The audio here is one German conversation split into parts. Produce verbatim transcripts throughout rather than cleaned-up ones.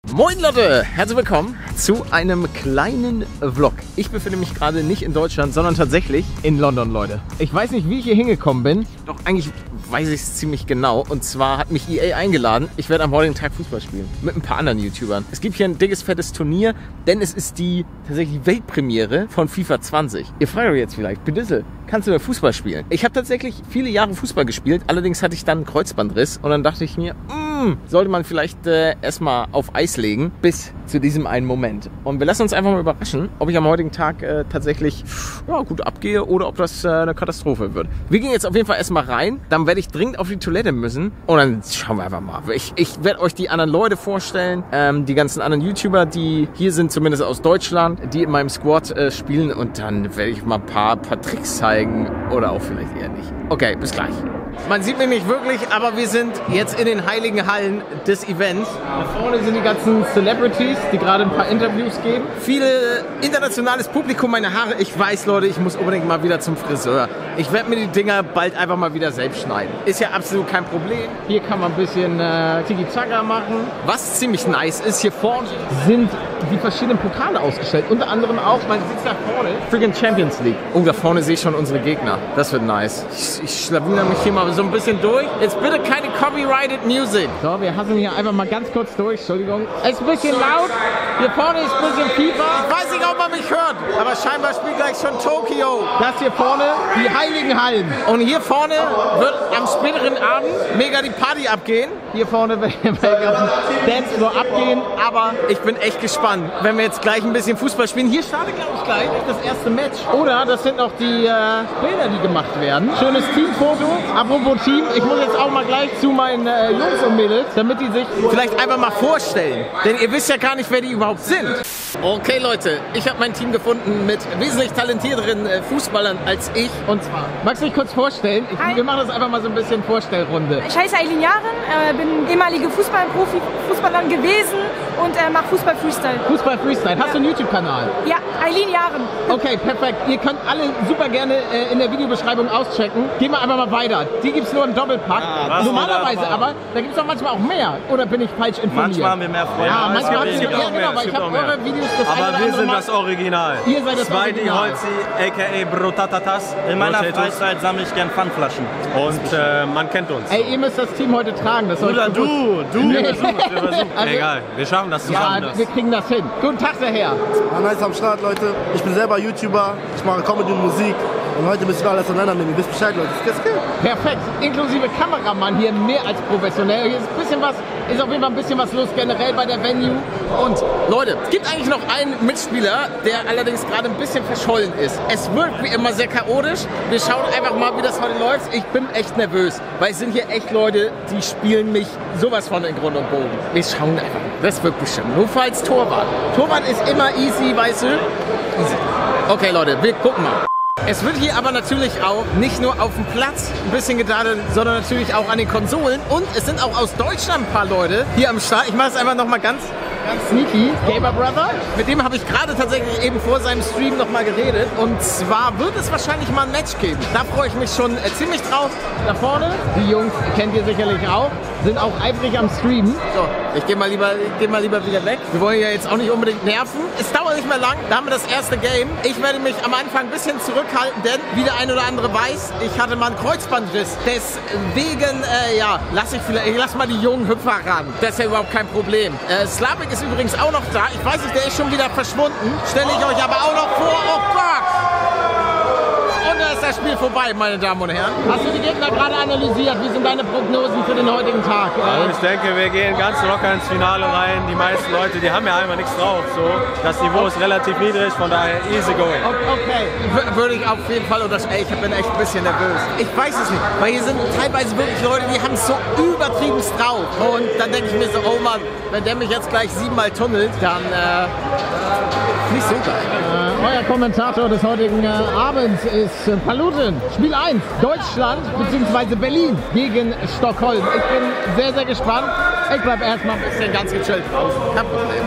Moin Leute, herzlich willkommen zu einem kleinen Vlog. Ich befinde mich gerade nicht in Deutschland, sondern tatsächlich in London, Leute. Ich weiß nicht, wie ich hier hingekommen bin, doch eigentlich weiß ich es ziemlich genau. Und zwar hat mich E A eingeladen. Ich werde am heutigen Tag Fußball spielen mit ein paar anderen YouTubern. Es gibt hier ein dickes, fettes Turnier, denn es ist die tatsächlich Weltpremiere von FIFA zwanzig. Ihr fragt euch jetzt vielleicht, Bedissel, kannst du da Fußball spielen? Ich habe tatsächlich viele Jahre Fußball gespielt, allerdings hatte ich dann einen Kreuzbandriss und dann dachte ich mir, mm, sollte man vielleicht äh, erstmal auf Eis legen, bis zu diesem einen Moment. Und wir lassen uns einfach mal überraschen, ob ich am heutigen Tag äh, tatsächlich ja, gut abgehe oder ob das äh, eine Katastrophe wird. Wir gehen jetzt auf jeden Fall erstmal rein, dann werde ich dringend auf die Toilette müssen und dann schauen wir einfach mal. Ich, ich werde euch die anderen Leute vorstellen, ähm, die ganzen anderen YouTuber, die hier sind, zumindest aus Deutschland, die in meinem Squad äh, spielen und dann werde ich mal ein paar, paar Tricks zeigen oder auch vielleicht eher nicht. Okay, bis gleich. Man sieht mich nicht wirklich, aber wir sind jetzt in den heiligen Hallen des Events. Da vorne sind die ganzen Celebrities, die gerade ein paar Interviews geben. Viele internationales Publikum, meine Haare. Ich weiß, Leute, ich muss unbedingt mal wieder zum Friseur. Ich werde mir die Dinger bald einfach mal wieder selbst schneiden. Ist ja absolut kein Problem. Hier kann man ein bisschen äh, Tiki-Taka machen. Was ziemlich nice ist, hier vorne sind die verschiedenen Pokale ausgestellt. Unter anderem auch, man sieht da vorne, Friggin' Champions League. Oh, da vorne sehe ich schon unsere Gegner. Das wird nice. Ich, ich schlawiner mich hier mal so ein bisschen durch. Jetzt bitte keine copyrighted Music. So, wir hassen hier einfach mal ganz kurz durch. Entschuldigung. Es ist ein bisschen laut. Hier vorne ist ein bisschen FIFA. Ich weiß nicht, ob man mich hört, aber scheinbar spielt gleich schon Tokio. Das hier vorne, die heiligen Hallen. Und hier vorne wird am späteren Abend mega die Party abgehen. Hier vorne wird der ganze Dancefloor abgehen. Aber ich bin echt gespannt, wenn wir jetzt gleich ein bisschen Fußball spielen. Hier startet, glaube ich, gleich das erste Match. Oder das sind auch die äh, Bilder, die gemacht werden. Schönes Teamfoto. Apropos Team, ich muss jetzt auch mal gleich zu meinen äh, Jungs und Mädels, damit die sich vielleicht einfach mal vorstellen. Denn ihr wisst ja gar nicht, wer die überhaupt sind. Okay Leute, ich habe mein Team gefunden mit wesentlich talentierteren äh, Fußballern als ich. Und zwar, magst du dich kurz vorstellen? Ich, wir machen das einfach mal so ein bisschen Vorstellrunde. Ich heiße Aylin Yaren, äh, bin ehemalige Fußballprofi, Fußballerin gewesen und äh, mache Fußball-Freestyle. Fußball-Freestyle. Hast du einen YouTube-Kanal? Ja, Aylin Yaren. Okay, perfekt. Ihr könnt alle super gerne äh, in der Videobeschreibung auschecken. Gehen wir einfach mal weiter. Die gibt es nur im Doppelpack. Ja, normalerweise, aber da gibt es doch manchmal auch mehr. Oder bin ich falsch informiert? Manchmal haben wir mehr Freunde. Ja, manchmal habt ihr es gibt ja, auch genau, mehr. weil ich habe eure Videos das eine Aber oder wir andere sind Mal. das Original. Ihr seid das Zwei die Original. Holzi, aka Brotatatas. In meiner Potatoes. Freizeit sammle ich gern Pfandflaschen. Und äh, man kennt uns. Ey, ihr müsst das Team heute tragen. Das Oder du, du. Wir versuchen es, wir versuchen es. Also- Egal, wir schaffen das Ja, zusammen. wir kriegen das hin. Guten Tag, der Herr. Nice am Start, Leute. Ich bin selber YouTuber, ich mache Comedy und Musik und heute müssen wir alles auseinandernehmen. Ihr wisst Bescheid, Leute. Skis, skis. Perfekt. Inklusive Kameramann hier mehr als professionell. Hier ist ein bisschen was, ist auf jeden Fall ein bisschen was los generell bei der Venue. Und Leute, es gibt eigentlich noch einen Mitspieler, der allerdings gerade ein bisschen verschollen ist. Es wirkt wie immer sehr chaotisch. Wir schauen einfach mal, wie das heute läuft. Ich bin echt nervös, weil es sind hier echt Leute, die spielen mich sowas von in Grund und Boden. Wir schauen einfach. Das wird bestimmt. Nur falls Torwart. Torwart ist immer easy, weißt du? Easy. Okay, Leute, wir gucken mal. Es wird hier aber natürlich auch nicht nur auf dem Platz ein bisschen gedadelt, sondern natürlich auch an den Konsolen. Und es sind auch aus Deutschland ein paar Leute hier am Start. Ich mache es einfach nochmal ganz, ganz sneaky. Gamer Brother, mit dem habe ich gerade tatsächlich eben vor seinem Stream nochmal geredet. Und zwar wird es wahrscheinlich mal ein Match geben. Da freue ich mich schon äh, ziemlich drauf. Da vorne, die Jungs kennt ihr sicherlich auch, sind auch eifrig am Streamen. So, ich gehe mal, lieber, ich geh mal lieber wieder weg. Wir wollen ja jetzt auch nicht unbedingt nerven. Es dauert nicht mehr lang. Da haben wir das erste Game. Ich werde mich am Anfang ein bisschen zurückhalten, denn wie der ein oder andere weiß, ich hatte mal einen Kreuzbandriss. Deswegen, äh, ja, lass ich vielleicht, ich lass mal die jungen Hüpfer ran. Das ist ja überhaupt kein Problem. Äh, Slavik ist übrigens auch noch da. Ich weiß nicht, der ist schon wieder verschwunden. Stelle ich euch aber auch noch vor. Oh Gott! Und da ist das Spiel vorbei, meine Damen und Herren. Hast du die Gegner gerade analysiert? Wie sind deine Prognosen für den heutigen Tag? Also ich denke, wir gehen ganz locker ins Finale rein. Die meisten Leute, die haben ja einfach nichts drauf. So. Das Niveau ist relativ niedrig, von daher easy going. Okay, W würde ich auf jeden Fall unterschreiben. Ich bin echt ein bisschen nervös. Ich weiß es nicht, weil hier sind teilweise wirklich Leute, die haben es so übertrieben drauf. Und dann denke ich mir so, oh Mann, wenn der mich jetzt gleich siebenmal tunnelt, dann äh, nicht so geil. Äh, euer Kommentator des heutigen äh, Abends ist äh, Paluten. Spiel eins, Deutschland bzw. Berlin gegen Stockholm. Ich bin sehr, sehr gespannt. Ich bleibe erstmal ein bisschen ganz gechillt draußen. Kein Problem.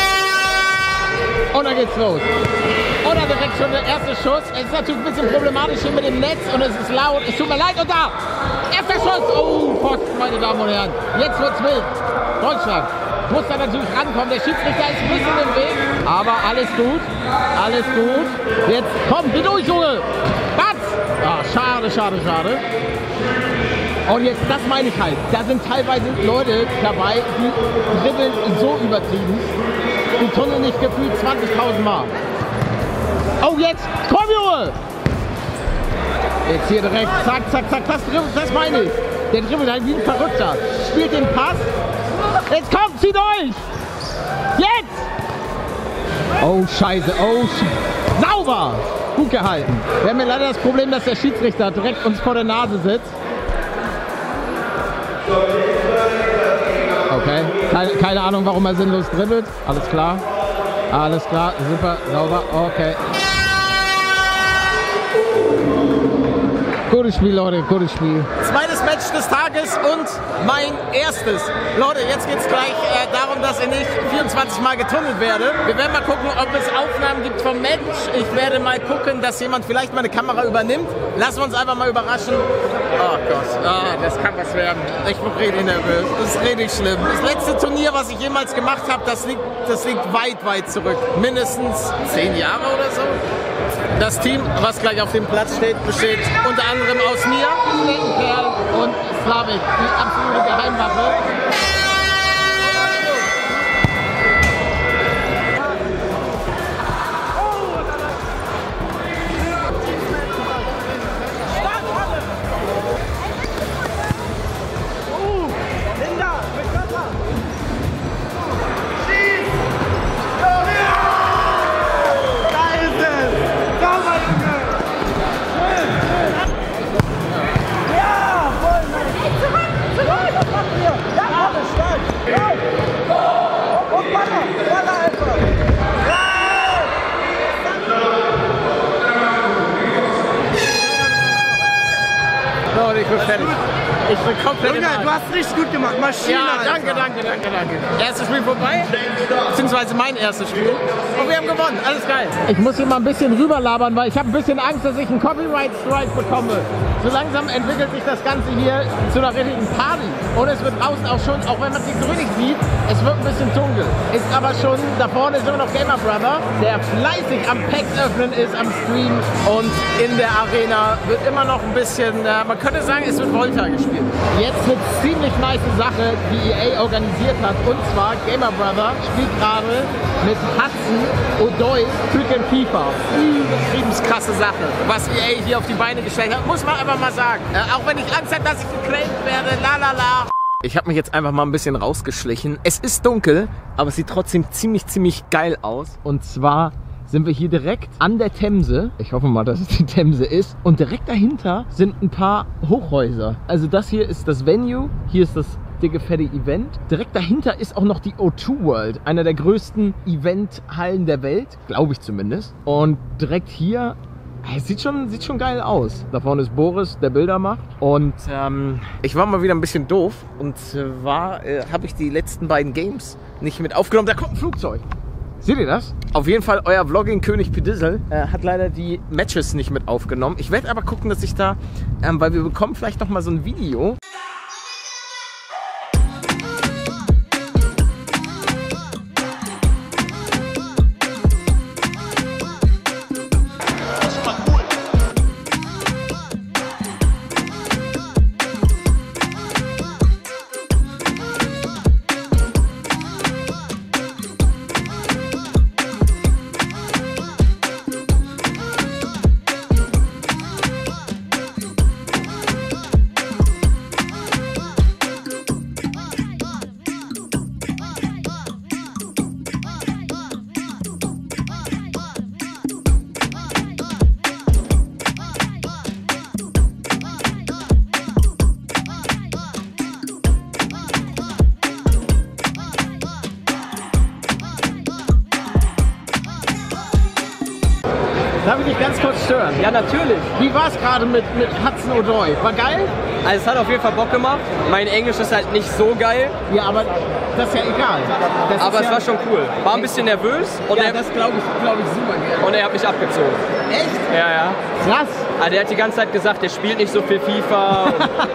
Und dann geht's los. Und dann direkt schon der erste Schuss. Es ist natürlich ein bisschen problematisch hier mit dem Netz und es ist laut. Es tut mir leid. Und da! Erster Schuss! Oh, fuck, meine Damen und Herren. Jetzt wird's wild. Deutschland. muss da natürlich rankommen. Der Schiedsrichter ist ein bisschen im Weg, aber alles gut, alles gut. Jetzt komm, geh durch, Junge! Was? Ah, schade, schade, schade. Und jetzt, das meine ich halt, da sind teilweise Leute dabei, die dribbeln so übertrieben, die tunneln nicht gefühlt zwanzigtausend Mal. Oh, jetzt, komm, Junge! Jetzt hier direkt, zack, zack, zack, das, das meine ich. Der dribbelt halt wie ein Verrückter. Spielt den Pass. Jetzt kommt, zieht euch! Jetzt! Oh, scheiße, oh, sch sauber! Gut gehalten. Wir haben ja leider das Problem, dass der Schiedsrichter direkt uns vor der Nase sitzt. Okay, keine, keine Ahnung, warum er sinnlos dribbelt. Alles klar. Alles klar, super, sauber, okay. Gutes Spiel, Leute, gutes Spiel. Zweites Match des Tages und mein erstes. Leute, jetzt geht es gleich äh, darum, dass ich nicht vierundzwanzig Mal getunnelt werde. Wir werden mal gucken, ob es Aufnahmen gibt vom Match. Ich werde mal gucken, dass jemand vielleicht meine Kamera übernimmt. Lassen wir uns einfach mal überraschen. Oh Gott, ah, das kann was werden. Ich bin richtig nervös. Das ist richtig schlimm. Das letzte Turnier, was ich jemals gemacht habe, das liegt, das liegt weit, weit zurück. Mindestens zehn Jahre oder so. Das Team, was gleich auf dem Platz steht, besteht unter anderem aus mir, Kerl und Slavik, die absolute Geheimwaffe. Ich bin fertig. Ich bin komplett Junge, du hast richtig gut gemacht. Maschine. Ja, danke, danke, danke, danke. Erstes Spiel vorbei, beziehungsweise mein erstes Spiel. Und wir haben gewonnen. Alles geil. Ich muss hier mal ein bisschen rüberlabern, weil ich habe ein bisschen Angst, dass ich einen Copyright-Strike bekomme. So langsam entwickelt sich das Ganze hier zu einer richtigen Party. Und es wird draußen auch schon, auch wenn man es nicht so richtig sieht, es wird ein bisschen dunkel. Ist aber schon, da vorne ist immer noch Gamer Brother, der fleißig am Packs öffnen ist, am Stream. Und in der Arena wird immer noch ein bisschen, äh, man könnte sagen, es wird Volta gespielt. Jetzt eine ziemlich nice Sache, die E A organisiert hat. Und zwar Gamer Brother spielt gerade mit Hudson Odoi Tüken FIFA. Übertrieben krasse Sache, was E A hier auf die Beine gestellt hat. Muss man einfach mal sagen. Äh, auch wenn ich Angst habe, dass ich geclaimt werde. La la la. Ich habe mich jetzt einfach mal ein bisschen rausgeschlichen. Es ist dunkel, aber es sieht trotzdem ziemlich, ziemlich geil aus. Und zwar sind wir hier direkt an der Themse. Ich hoffe mal, dass es die Themse ist. Und direkt dahinter sind ein paar Hochhäuser. Also das hier ist das Venue. Hier ist das dicke, fette Event. Direkt dahinter ist auch noch die O zwei World. Einer der größten Eventhallen der Welt. Glaube ich zumindest. Und direkt hier, es sieht schon, sieht schon geil aus. Da vorne ist Boris, der Bilder macht. Und ähm, ich war mal wieder ein bisschen doof. Und zwar äh, habe ich die letzten beiden Games nicht mit aufgenommen. Da kommt ein Flugzeug. Seht ihr das? Auf jeden Fall, euer Vlogging-König Pedissel äh, hat leider die Matches nicht mit aufgenommen. Ich werde aber gucken, dass ich da, ähm, weil wir bekommen vielleicht noch mal so ein Video. Darf ich dich ganz kurz stören? Ja, natürlich. Wie war es gerade mit, mit Hudson Odoi? War geil? Also es hat auf jeden Fall Bock gemacht. Mein Englisch ist halt nicht so geil. Ja, aber das ist ja egal. Das aber es ja war schon cool. War ein bisschen nervös. Und ja, er, das glaube ich, glaub ich super gerne. Und er hat mich abgezogen. Echt? Ja, ja. Krass. Also der hat die ganze Zeit gesagt, der spielt nicht so viel FIFA.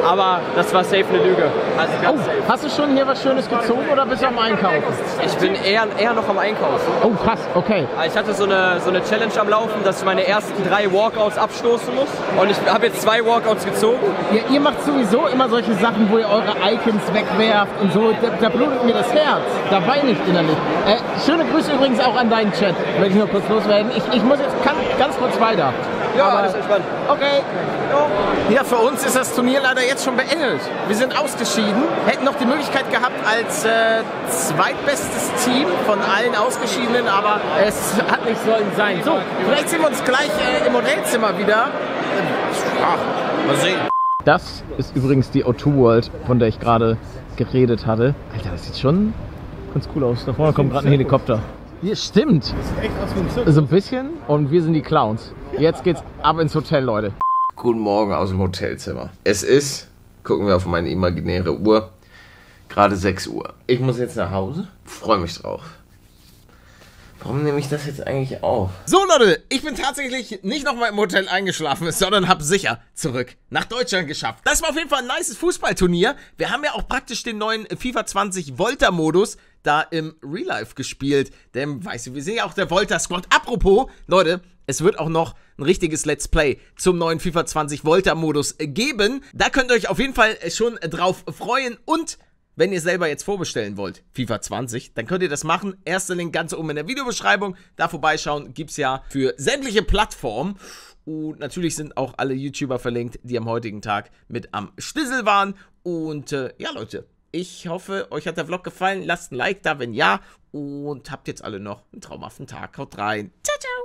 aber das war safe eine Lüge. Also ganz Oh, safe. hast du schon hier was Schönes gezogen oder bist du am Einkaufen? Ich bin eher, eher noch am Einkaufen. Oh, krass, okay. Ich hatte so eine, so eine Challenge am Laufen, dass ich meine ersten drei Walkouts abstoßen muss. Und ich habe jetzt zwei Walkouts gezogen. Ja, ihr macht sowieso immer solche Sachen, wo ihr eure Icons wegwerft und so. Da, da blutet mir das Herz. Da weine ich innerlich. Äh, schöne Grüße übrigens auch an deinen Chat. Werde ich nur kurz loswerden. Ich, ich muss jetzt kann, ganz kurz weiter. Ja, Aber- alles entspannt. Okay. Ja, für uns ist das Turnier leider jetzt schon beendet. Wir sind ausgeschieden. Hätten noch die Möglichkeit gehabt als äh, zweitbestes Team von allen Ausgeschiedenen, aber es hat nicht sollen sein. So, vielleicht sehen wir uns gleich äh, im Modellzimmer wieder. Ach, mal sehen. Das ist übrigens die O zwei World, von der ich gerade geredet hatte. Alter, das sieht schon ganz cool aus. Da vorne kommt gerade ein Helikopter. Hier, stimmt. So ein bisschen. Und wir sind die Clowns. Jetzt geht's ab ins Hotel, Leute. Guten Morgen aus dem Hotelzimmer. Es ist, gucken wir auf meine imaginäre Uhr, gerade sechs Uhr. Ich muss jetzt nach Hause. Freue mich drauf. Warum nehme ich das jetzt eigentlich auf? So Leute, ich bin tatsächlich nicht nochmal im Hotel eingeschlafen, sondern habe sicher zurück nach Deutschland geschafft. Das war auf jeden Fall ein nices Fußballturnier. Wir haben ja auch praktisch den neuen FIFA zwanzig Volta-Modus da im Real Life gespielt. Denn, weißt du, wir sind ja auch der Volta-Squad. Apropos, Leute, es wird auch noch ein richtiges Let's Play zum neuen FIFA zwanzig Volta-Modus geben. Da könnt ihr euch auf jeden Fall schon drauf freuen. Und wenn ihr selber jetzt vorbestellen wollt, FIFA zwanzig, dann könnt ihr das machen. Erster Link ganz oben in der Videobeschreibung. Da vorbeischauen gibt es ja für sämtliche Plattformen. Und natürlich sind auch alle YouTuber verlinkt, die am heutigen Tag mit am Stissel waren. Und äh, ja, Leute, ich hoffe, euch hat der Vlog gefallen. Lasst ein Like da, wenn ja. Und habt jetzt alle noch einen traumhaften Tag. Haut rein. Ciao, ciao.